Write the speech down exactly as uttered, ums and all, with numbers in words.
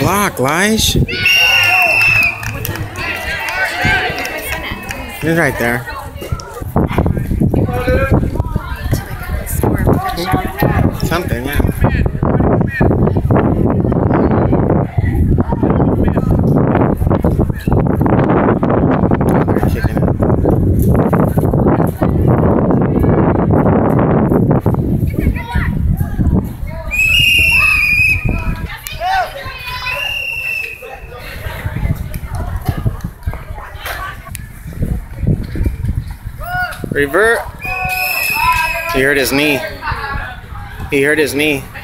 block, Lige. He's right there. Something, yeah. They're kicking it. Revert. He hurt his knee. He hurt his knee.